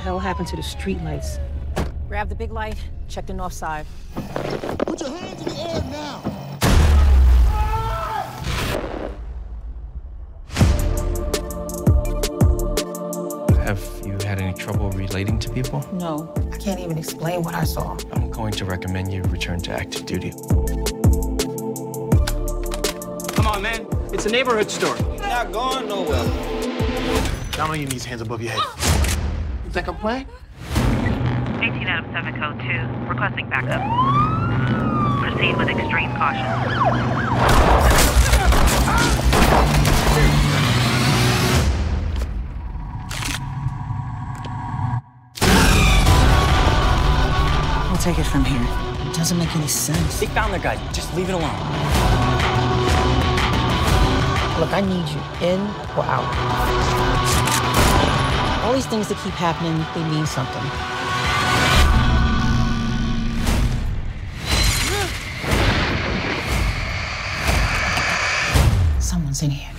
hell happened to the street lights? Grab the big light, check the north side. Put your hands in the air now! Have you had any trouble relating to people? No, I can't even explain what I saw. I'm going to recommend you return to active duty. Come on, man. It's a neighborhood store. Not going nowhere. Down on your knees, hands above your head. You think I'm playing? 18 out of 7 code 2, requesting backup. Proceed with extreme caution. We'll take it from here. It doesn't make any sense. They found their guy. Just leave it alone. Look, I need you in or out. All these things that keep happening, they mean something. Someone's in here.